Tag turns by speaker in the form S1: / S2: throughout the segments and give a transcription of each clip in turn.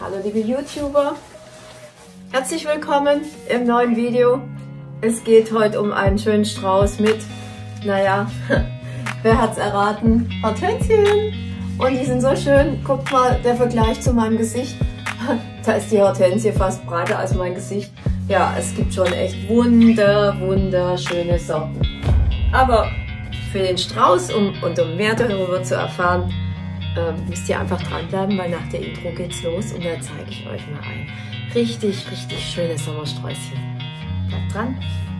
S1: Hallo liebe YouTuber, herzlich willkommen im neuen Video. Es geht heute um einen schönen Strauß mit, naja, wer hat's erraten? Hortensien! Und die sind so schön, guckt mal, der Vergleich zu meinem Gesicht. Da ist die Hortensie fast breiter als mein Gesicht. Ja, es gibt schon echt wunderschöne Sorten. Aber für den Strauß, um mehr darüber zu erfahren, müsst ihr einfach dranbleiben, weil nach der Intro geht's los und da zeige ich euch mal ein richtig schönes Sommersträußchen. Bleibt dran!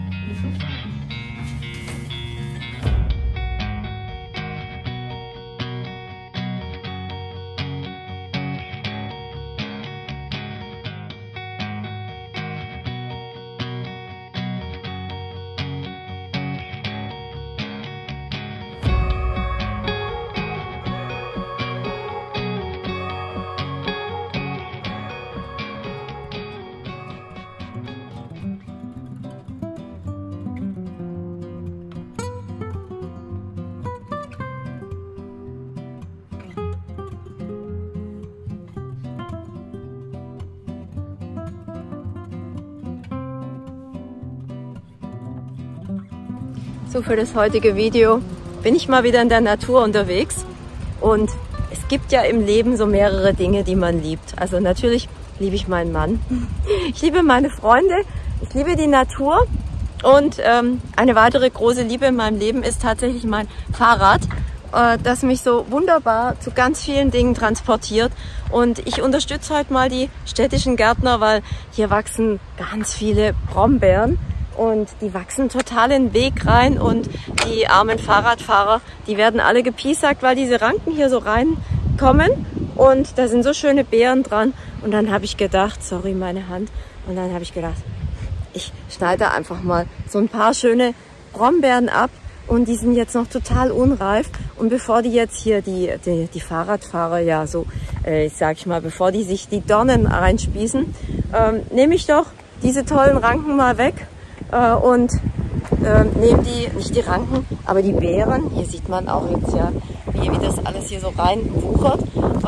S1: So, für das heutige Video bin ich mal wieder in der Natur unterwegs und es gibt ja im Leben so mehrere Dinge, die man liebt. Also natürlich liebe ich meinen Mann, ich liebe meine Freunde, ich liebe die Natur und eine weitere große Liebe in meinem Leben ist tatsächlich mein Fahrrad, das mich so wunderbar zu ganz vielen Dingen transportiert. Und ich unterstütze heute mal die städtischen Gärtner, weil hier wachsen ganz viele Brombeeren. Und die wachsen total in den Weg rein und die armen Fahrradfahrer, die werden alle gepiesackt, weil diese Ranken hier so reinkommen und da sind so schöne Beeren dran. Und dann habe ich gedacht, sorry meine Hand, und dann habe ich gedacht, ich schneide einfach mal so ein paar schöne Brombeeren ab und die sind jetzt noch total unreif. Und bevor die jetzt hier die Fahrradfahrer, ja so, sag ich mal, bevor die sich die Dornen reinspießen, nehme ich doch diese tollen Ranken mal weg. Und nehme nicht die Ranken, aber die Beeren. Hier sieht man auch jetzt ja, wie das alles hier so rein wuchert.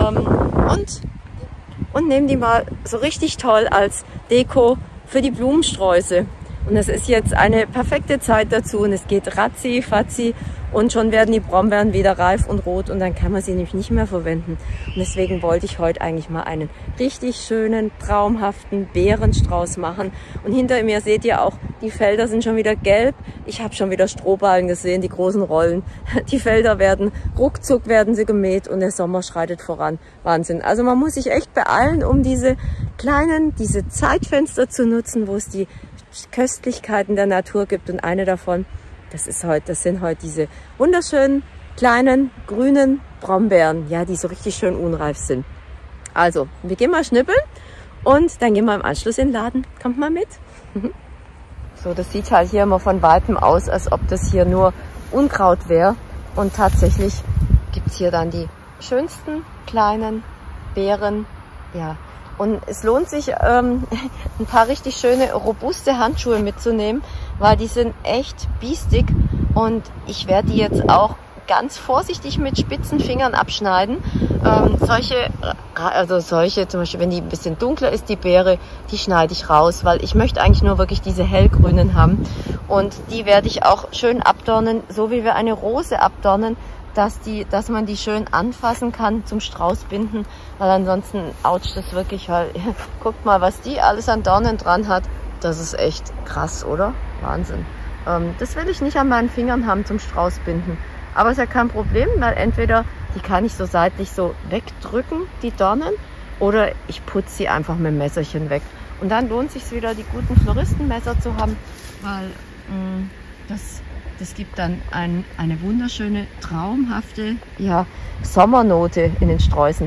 S1: Und nehme die mal so richtig toll als Deko für die Blumensträuße. Und es ist jetzt eine perfekte Zeit dazu und es geht ratzi, fatzi und schon werden die Brombeeren wieder reif und rot und dann kann man sie nämlich nicht mehr verwenden. Und deswegen wollte ich heute eigentlich mal einen richtig schönen, traumhaften Beerenstrauß machen. Und hinter mir seht ihr auch, die Felder sind schon wieder gelb. Ich habe schon wieder Strohballen gesehen, die großen Rollen. Die Felder ruckzuck werden sie gemäht und der Sommer schreitet voran. Wahnsinn. Also man muss sich echt beeilen, um diese Zeitfenster zu nutzen, wo es die Köstlichkeiten der Natur gibt. Und eine davon, das sind heute diese wunderschönen kleinen grünen Brombeeren, ja, die so richtig schön unreif sind. Also, wir gehen mal schnippeln und dann gehen wir im Anschluss in den Laden. Kommt mal mit. So, das sieht halt hier immer von weitem aus, als ob das hier nur Unkraut wäre. Und tatsächlich gibt es hier dann die schönsten kleinen Beeren, ja. Und es lohnt sich, ein paar richtig schöne, robuste Handschuhe mitzunehmen, weil die sind echt biestig und ich werde die jetzt auch ganz vorsichtig mit spitzen Fingern abschneiden. Solche, zum Beispiel, wenn die ein bisschen dunkler ist, die Beere, die schneide ich raus, weil ich möchte eigentlich nur wirklich diese hellgrünen haben. Und die werde ich auch schön abdornen, so wie wir eine Rose abdornen, dass man die schön anfassen kann zum Strauß binden, weil ansonsten oucht das wirklich, weil guckt mal, was die alles an Dornen dran hat. Das ist echt krass, oder? Wahnsinn. Das will ich nicht an meinen Fingern haben zum Strauß binden. Aber ist ja kein Problem, weil entweder die kann ich so seitlich so wegdrücken, die Dornen, oder ich putze sie einfach mit dem Messerchen weg. Und dann lohnt es sich wieder, die guten Floristenmesser zu haben, weil das gibt dann eine wunderschöne, traumhafte, ja, Sommernote in den Sträußen.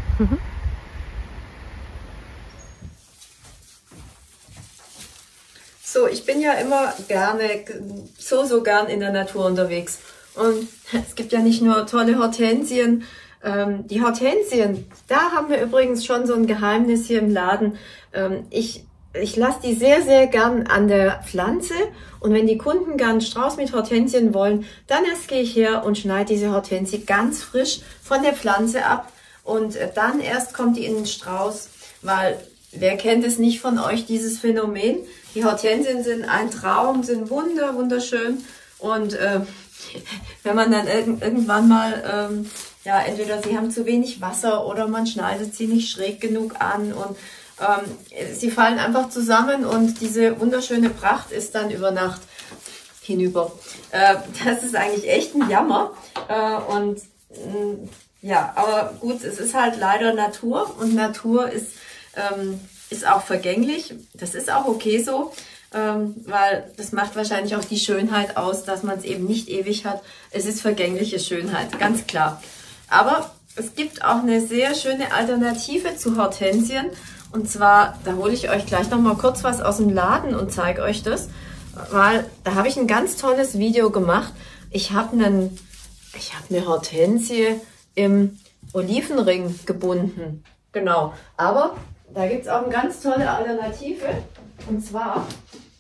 S1: So, ich bin ja immer so gern in der Natur unterwegs. Und es gibt ja nicht nur tolle Hortensien. Die Hortensien, da haben wir übrigens schon so ein Geheimnis hier im Laden. Ich lasse die sehr gern an der Pflanze und wenn die Kunden gern Strauß mit Hortensien wollen, dann erst gehe ich her und schneide diese Hortensie ganz frisch von der Pflanze ab und dann erst kommt die in den Strauß, weil wer kennt es nicht von euch, dieses Phänomen? Die Hortensien sind ein Traum, sind wunderschön und wenn man dann irgendwann mal, ja, entweder sie haben zu wenig Wasser oder man schneidet sie nicht schräg genug an und sie fallen einfach zusammen und diese wunderschöne Pracht ist dann über Nacht hinüber. Das ist eigentlich echt ein Jammer und ja, aber gut, es ist halt leider Natur und Natur ist auch vergänglich. Das ist auch okay so, weil das macht wahrscheinlich auch die Schönheit aus, dass man es eben nicht ewig hat. Es ist vergängliche Schönheit, ganz klar. Aber es gibt auch eine sehr schöne Alternative zu Hortensien. Und zwar, da hole ich euch gleich noch mal kurz was aus dem Laden und zeige euch das, weil da habe ich ein ganz tolles Video gemacht. Ich habe eine Hortensie im Olivenring gebunden. Genau, aber da gibt es auch eine ganz tolle Alternative. Und zwar,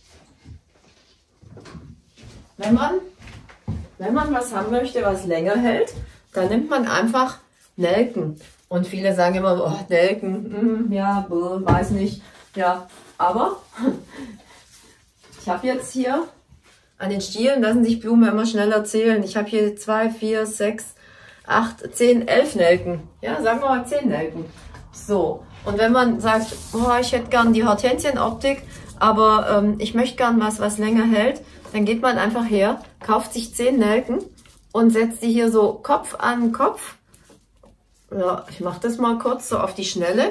S1: wenn man was haben möchte, was länger hält, dann nimmt man einfach Nelken. Und viele sagen immer, oh, Nelken, ja, weiß nicht. Ja, aber ich habe jetzt hier an den Stielen, lassen sich Blumen immer schneller zählen. Ich habe hier 2, 4, 6, 8, 10, 11 Nelken. Ja, sagen wir mal 10 Nelken. So, und wenn man sagt, oh, ich hätte gern die Hortensienoptik, aber ich möchte gern was länger hält, dann geht man einfach her, kauft sich 10 Nelken und setzt die hier so Kopf an Kopf. Ja, ich mache das mal kurz so auf die Schnelle,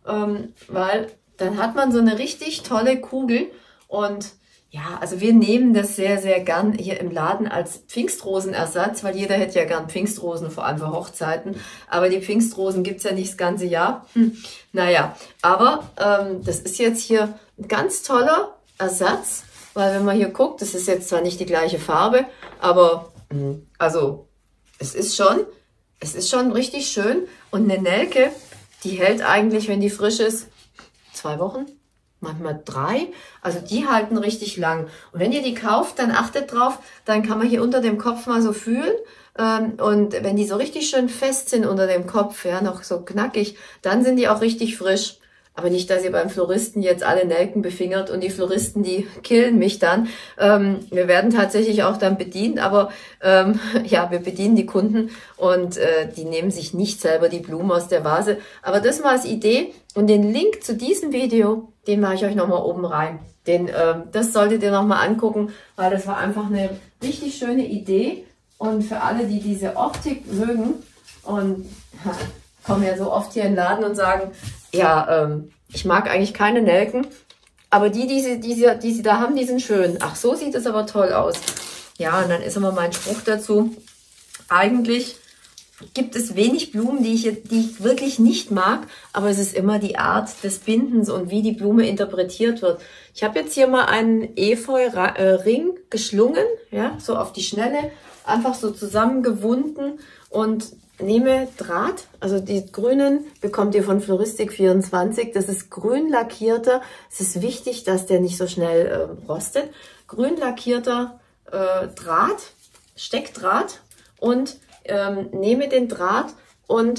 S1: weil dann hat man so eine richtig tolle Kugel und ja, also wir nehmen das sehr gern hier im Laden als Pfingstrosenersatz, weil jeder hätte ja gern Pfingstrosen, vor allem für Hochzeiten, aber die Pfingstrosen gibt's ja nicht das ganze Jahr. Naja, aber das ist jetzt hier ein ganz toller Ersatz, weil wenn man hier guckt, das ist jetzt zwar nicht die gleiche Farbe, aber also es ist schon richtig schön und eine Nelke, die hält eigentlich, wenn die frisch ist, 2 Wochen, manchmal 3. Also die halten richtig lang. Und wenn ihr die kauft, dann achtet drauf, dann kann man hier unter dem Kopf mal so fühlen. Und wenn die so richtig schön fest sind unter dem Kopf, ja, noch so knackig, dann sind die auch richtig frisch. Aber nicht, dass ihr beim Floristen jetzt alle Nelken befingert und die Floristen, die killen mich dann. Wir werden tatsächlich auch dann bedient, aber ja, wir bedienen die Kunden und die nehmen sich nicht selber die Blumen aus der Vase. Aber das mal als Idee und den Link zu diesem Video, den mache ich euch nochmal oben rein. Das solltet ihr nochmal angucken, weil das war einfach eine richtig schöne Idee. Und für alle, die diese Optik mögen und kommen ja so oft hier in den Laden und sagen, ja, ich mag eigentlich keine Nelken, aber die sie da haben, die sind schön. Ach, so sieht es aber toll aus. Ja, und dann ist immer mein Spruch dazu. Eigentlich gibt es wenig Blumen, die ich wirklich nicht mag, aber es ist immer die Art des Bindens und wie die Blume interpretiert wird. Ich habe jetzt hier mal einen Efeu-Ring geschlungen, ja, so auf die Schnelle, einfach so zusammengewunden und nehme Draht, also die grünen bekommt ihr von Floristik24, das ist grün lackierter, es ist wichtig, dass der nicht so schnell rostet, grün lackierter Draht, Steckdraht und nehme den Draht und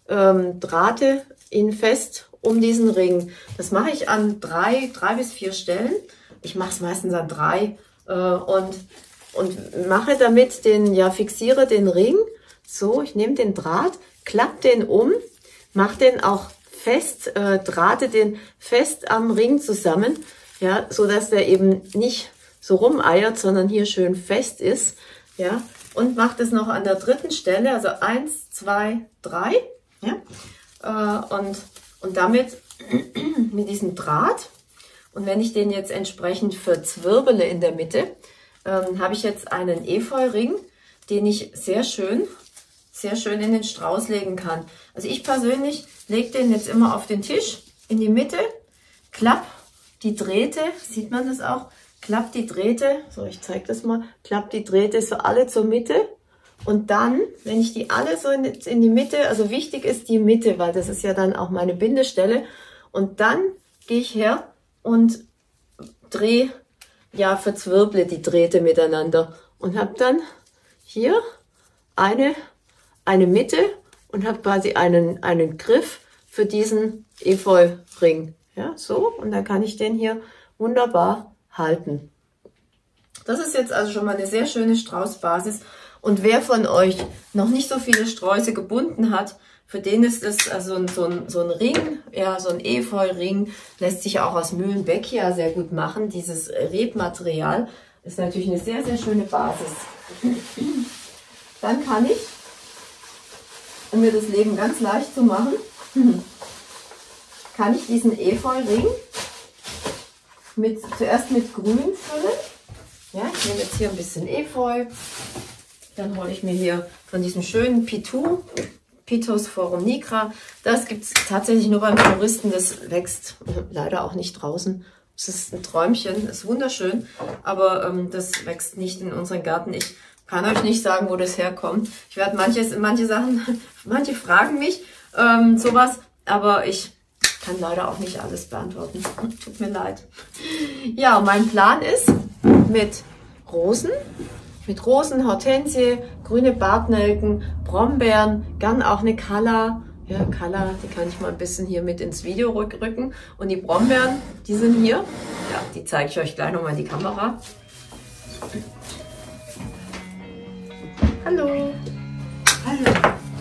S1: drahte ihn fest um diesen Ring. Das mache ich an 3 bis 4 Stellen, ich mache es meistens an 3 und mache damit fixiere den Ring. So, ich nehme den Draht, klappe den um, mache den auch fest, drahte den fest am Ring zusammen, ja, so dass der eben nicht so rumeiert, sondern hier schön fest ist, ja, und mache das noch an der 3. Stelle, also 1, 2, 3, ja, und damit mit diesem Draht, und wenn ich den jetzt entsprechend verzwirbele in der Mitte, habe ich jetzt einen Efeu-Ring, den ich sehr schön in den Strauß legen kann. Also ich persönlich lege den jetzt immer auf den Tisch, in die Mitte, klapp die Drähte, sieht man das auch, klapp die Drähte, so ich zeige das mal, klapp die Drähte so alle zur Mitte und dann, wenn ich die alle so in die Mitte, also wichtig ist die Mitte, weil das ist ja dann auch meine Bindestelle und dann gehe ich her und drehe, ja, verzwirble die Drähte miteinander und habe dann hier eine Mitte und habe quasi einen Griff für diesen Efeu-Ring. Ja, so. Und dann kann ich den hier wunderbar halten. Das ist jetzt also schon mal eine sehr schöne Straußbasis. Und wer von euch noch nicht so viele Sträuße gebunden hat, für den ist es also so ein Ring, ja, so ein Efeu-Ring, lässt sich auch aus Mühlenbeck ja sehr gut machen. Dieses Rebmaterial ist natürlich eine sehr, sehr schöne Basis. Dann kann ich, um mir das Leben ganz leicht zu machen, kann ich diesen Efeu-Ring zuerst mit Grün füllen. Ja, ich nehme jetzt hier ein bisschen Efeu. Dann hole ich mir hier von diesem schönen Pitou, Pitus forum nigra. Das gibt es tatsächlich nur beim Floristen. Das wächst leider auch nicht draußen. Es ist ein Träumchen, ist wunderschön, aber das wächst nicht in unseren Garten. Ich kann euch nicht sagen, wo das herkommt. Ich werde manche fragen mich sowas, aber ich kann leider auch nicht alles beantworten. Tut mir leid. Ja, mein Plan ist mit Rosen, Hortensie, grüne Bartnelken, Brombeeren, gern auch eine Calla. Ja, Calla, die kann ich mal ein bisschen hier mit ins Video rücken. Und die Brombeeren, die sind hier. Ja, die zeige ich euch gleich nochmal in die Kamera. Hallo. Hallo.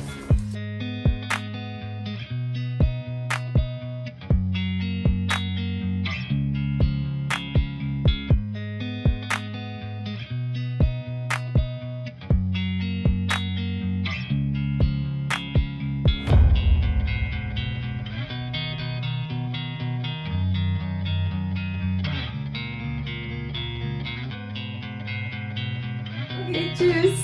S1: Okay, tschüss.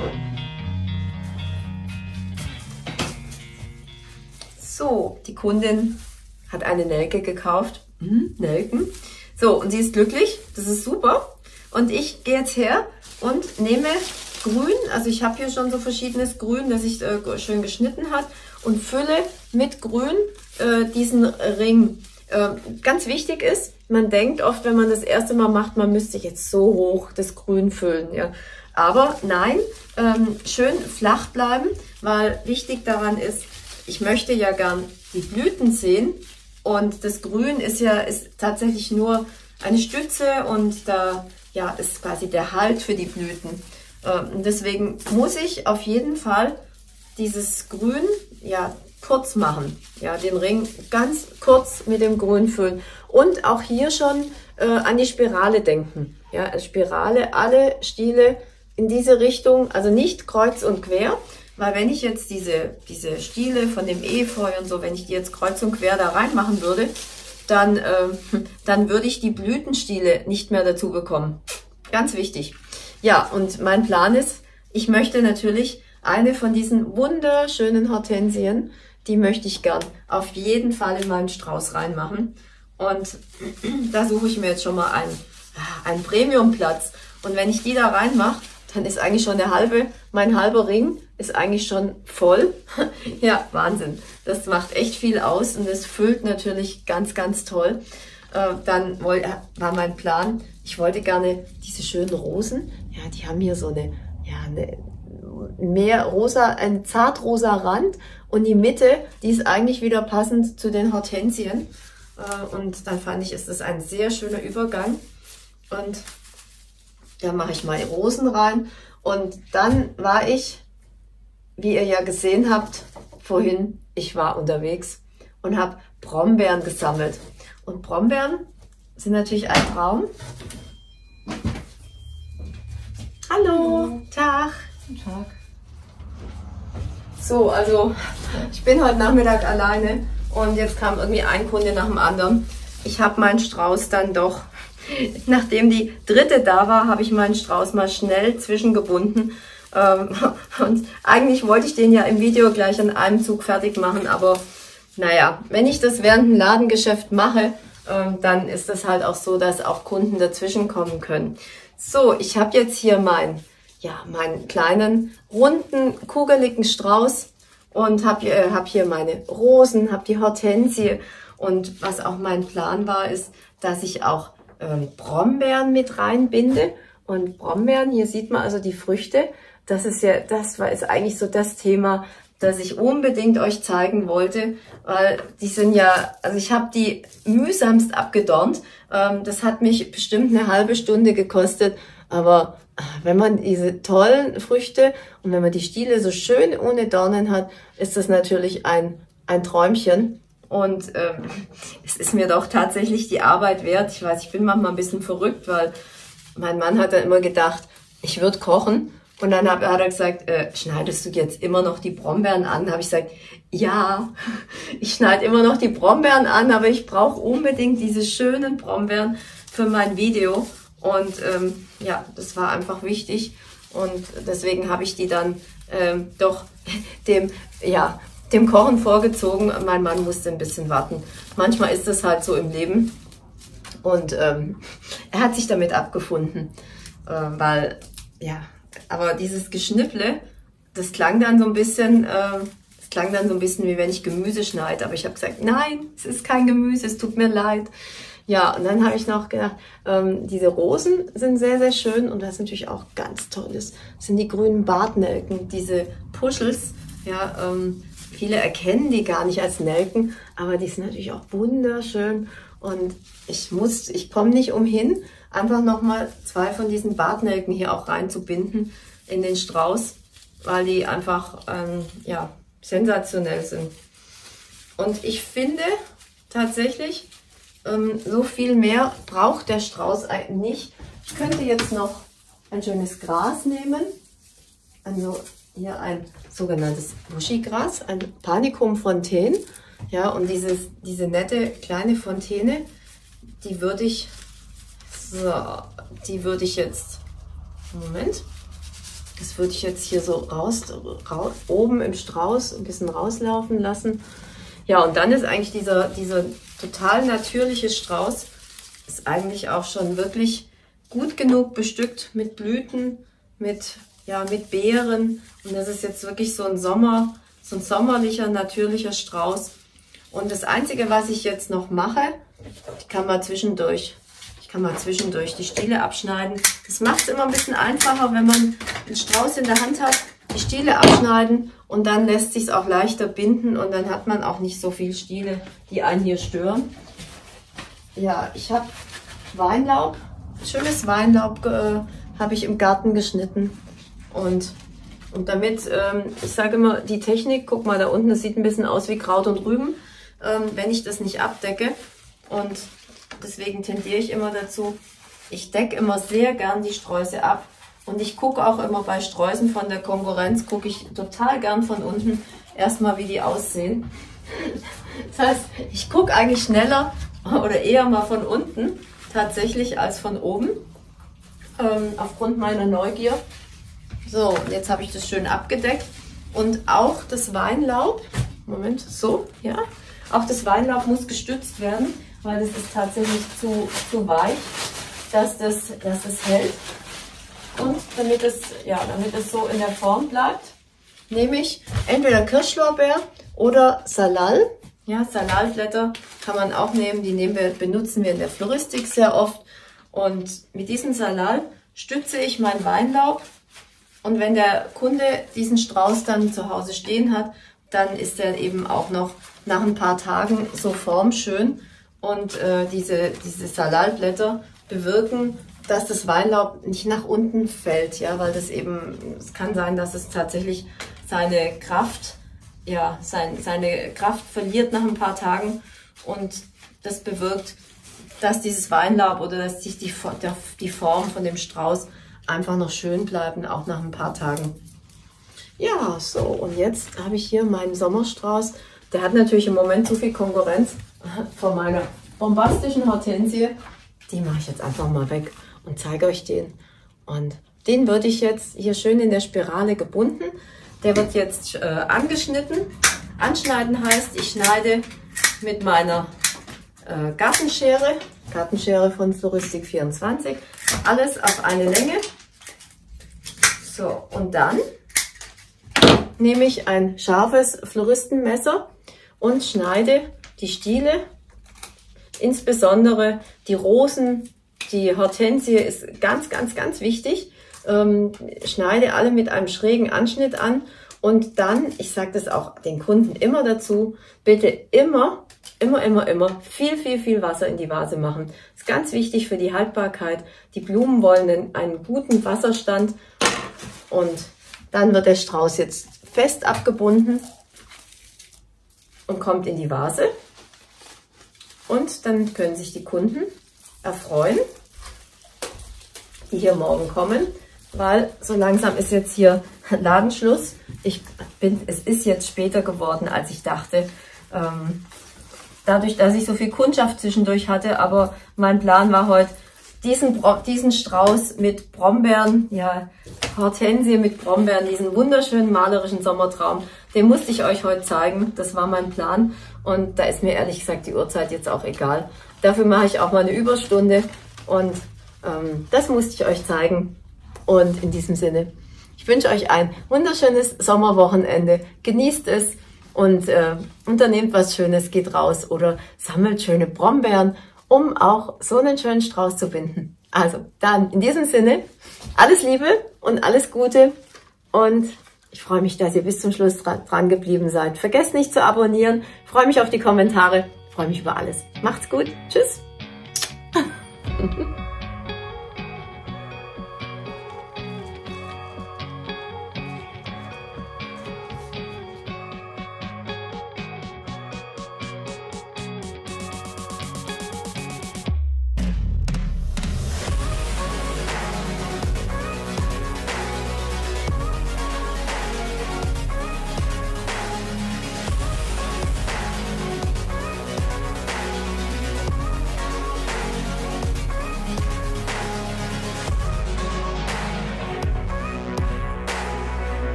S1: So, die Kundin hat eine Nelke gekauft. Nelken. So, und sie ist glücklich. Das ist super. Und ich gehe jetzt her und nehme Grün. Also ich habe hier schon so verschiedenes Grün, das ich schön geschnitten hat. Und fülle mit Grün diesen Ring. Ganz wichtig ist, man denkt oft, wenn man das erste Mal macht, man müsste jetzt so hoch das Grün füllen. Ja. Aber nein, schön flach bleiben, weil wichtig daran ist, ich möchte ja gern die Blüten sehen und das Grün ist tatsächlich nur eine Stütze und da ja, ist quasi der Halt für die Blüten. Deswegen muss ich auf jeden Fall dieses Grün ja kurz machen, ja, den Ring ganz kurz mit dem Grün füllen und auch hier schon an die Spirale denken. Ja, Spirale, alle Stiele in diese Richtung, also nicht kreuz und quer, weil wenn ich jetzt diese Stiele von dem Efeu und so, wenn ich die jetzt kreuz und quer da reinmachen würde, dann würde ich die Blütenstiele nicht mehr dazu bekommen. Ganz wichtig. Ja, und mein Plan ist, ich möchte natürlich eine von diesen wunderschönen Hortensien, die möchte ich gern auf jeden Fall in meinen Strauß reinmachen. Und da suche ich mir jetzt schon mal einen Premiumplatz. Und wenn ich die da reinmache, dann ist eigentlich schon mein halber Ring ist eigentlich schon voll. Ja, Wahnsinn. Das macht echt viel aus und es füllt natürlich ganz, ganz toll. Dann war mein Plan, ich wollte gerne diese schönen Rosen, ja, die haben hier so eine mehr rosa, ein zartrosa Rand und die Mitte, die ist eigentlich wieder passend zu den Hortensien. Und dann fand ich, ist das ein sehr schöner Übergang. Und da mache ich mal Rosen rein. Und dann war ich, wie ihr ja gesehen habt, vorhin, ich war unterwegs und habe Brombeeren gesammelt. Und Brombeeren sind natürlich ein Traum. Hallo, Tag.
S2: Guten Tag.
S1: So, also ich bin heute Nachmittag alleine und jetzt kam irgendwie ein Kunde nach dem anderen. Ich habe meinen Strauß dann doch, nachdem die dritte da war, habe ich meinen Strauß mal schnell zwischengebunden. Und eigentlich wollte ich den ja im Video gleich an einem Zug fertig machen, aber naja, wenn ich das während dem Ladengeschäft mache, dann ist das halt auch so, dass auch Kunden dazwischen kommen können. So, ich habe jetzt hier meinen kleinen, runden, kugeligen Strauß und hab hier meine Rosen, habe die Hortensie und was auch mein Plan war, ist, dass ich auch Brombeeren mit reinbinde. Und Brombeeren, hier sieht man also die Früchte, ist eigentlich so das Thema, das ich unbedingt euch zeigen wollte, weil die sind ja, also ich habe die mühsamst abgedornt. Das hat mich bestimmt eine halbe Stunde gekostet, aber wenn man diese tollen Früchte und wenn man die Stiele so schön ohne Dornen hat, ist das natürlich ein Träumchen. Und es ist mir doch tatsächlich die Arbeit wert. Ich weiß, ich bin manchmal ein bisschen verrückt, weil mein Mann hat dann immer gedacht, ich würde kochen. Und dann hat er gesagt, schneidest du jetzt immer noch die Brombeeren an? Da habe ich gesagt, ja, ich schneide immer noch die Brombeeren an, aber ich brauche unbedingt diese schönen Brombeeren für mein Video. Und ja, das war einfach wichtig. Und deswegen habe ich die dann doch dem Kochen vorgezogen. Mein Mann musste ein bisschen warten. Manchmal ist das halt so im Leben. Und er hat sich damit abgefunden, weil, ja, aber dieses Geschnipple, das klang dann so ein bisschen, wie wenn ich Gemüse schneide. Aber ich habe gesagt, nein, es ist kein Gemüse, es tut mir leid. Ja, und dann habe ich noch gedacht, diese Rosen sind sehr, sehr schön. Und was natürlich auch ganz toll ist, sind die grünen Bartnelken, diese Puschels. Ja, viele erkennen die gar nicht als Nelken, aber die sind natürlich auch wunderschön. Und ich komme nicht umhin, einfach nochmal 2 von diesen Bartnelken hier auch reinzubinden in den Strauß, weil die einfach ja, sensationell sind. Und ich finde tatsächlich, so viel mehr braucht der Strauß eigentlich nicht. Ich könnte jetzt noch ein schönes Gras nehmen, also hier ein sogenanntes Buschigras, ein Panicum fontaine. Ja, und diese nette kleine Fontäne, die würde ich jetzt, Moment, das würde ich jetzt hier so oben im Strauß ein bisschen rauslaufen lassen. Ja, und dann ist eigentlich dieser total natürliche Strauß, ist eigentlich auch schon wirklich gut genug bestückt mit Blüten, mit Beeren. Und das ist jetzt wirklich so ein sommerlicher, natürlicher Strauß. Und das Einzige, was ich jetzt noch mache, ich kann mal zwischendurch die Stiele abschneiden. Das macht es immer ein bisschen einfacher, wenn man einen Strauß in der Hand hat, die Stiele abschneiden und dann lässt sich es auch leichter binden und dann hat man auch nicht so viel Stiele, die einen hier stören. Ja, ich habe Weinlaub, schönes Weinlaub habe ich im Garten geschnitten und damit, ich sage immer, die Technik, guck mal da unten, das sieht ein bisschen aus wie Kraut und Rüben, wenn ich das nicht abdecke. Und deswegen tendiere ich immer dazu, ich decke immer sehr gern die Sträuße ab. Und ich gucke auch immer bei Sträußen von der Konkurrenz, gucke ich total gern von unten erstmal, wie die aussehen. Das heißt, ich gucke eigentlich schneller oder eher mal von unten tatsächlich als von oben, aufgrund meiner Neugier. So, jetzt habe ich das schön abgedeckt und auch das Weinlaub, Moment, so, ja, auch das Weinlaub muss gestützt werden, weil das ist tatsächlich zu weich, dass das hält. Und damit es so in der Form bleibt, nehme ich entweder Kirschlorbeer oder Salal. Ja, Salalblätter kann man auch nehmen, benutzen wir in der Floristik sehr oft. Und mit diesem Salal stütze ich mein Weinlaub. Und wenn der Kunde diesen Strauß dann zu Hause stehen hat, dann ist er eben auch noch nach ein paar Tagen so formschön. Und diese Salalblätter bewirken, dass das Weinlaub nicht nach unten fällt, ja, weil es kann sein, dass es tatsächlich seine Kraft verliert nach ein paar Tagen und das bewirkt, dass dieses Weinlaub oder dass sich die Form von dem Strauß einfach noch schön bleiben, auch nach ein paar Tagen. Ja, so, und jetzt habe ich hier meinen Sommerstrauß. Der hat natürlich im Moment zu viel Konkurrenz von meiner bombastischen Hortensie. Die mache ich jetzt einfach mal weg und zeige euch den. Und den würde ich jetzt hier schön in der Spirale gebunden. Der wird jetzt angeschnitten. Anschneiden heißt, ich schneide mit meiner Gartenschere von Floristik 24, alles auf eine Länge. So, und dann nehme ich ein scharfes Floristenmesser und schneide die Stiele, insbesondere die Rosen, die Hortensie ist ganz, ganz, ganz wichtig. Schneide alle mit einem schrägen Anschnitt an Und dann, ich sage das auch den Kunden immer dazu, bitte immer viel Wasser in die Vase machen. Das ist ganz wichtig für die Haltbarkeit. Die Blumen wollen einen guten Wasserstand und dann wird der Strauß jetzt fest abgebunden und kommt in die Vase. Und dann können sich die Kunden erfreuen, die hier morgen kommen, weil so langsam ist jetzt hier Ladenschluss. Es ist jetzt später geworden, als ich dachte. Dadurch, dass ich so viel Kundschaft zwischendurch hatte, aber mein Plan war heute, diesen Strauß mit Brombeeren, ja, Hortensie mit Brombeeren, diesen wunderschönen malerischen Sommertraum, den musste ich euch heute zeigen. Das war mein Plan und da ist mir ehrlich gesagt die Uhrzeit jetzt auch egal. Dafür mache ich auch mal eine Überstunde und das musste ich euch zeigen. Und in diesem Sinne, ich wünsche euch ein wunderschönes Sommerwochenende. Genießt es und unternehmt was Schönes, geht raus oder sammelt schöne Brombeeren, um auch so einen schönen Strauß zu binden. Also dann in diesem Sinne, alles Liebe und alles Gute und ich freue mich, dass ihr bis zum Schluss dran geblieben seid. Vergesst nicht zu abonnieren, ich freue mich auf die Kommentare, freue mich über alles. Macht's gut, tschüss.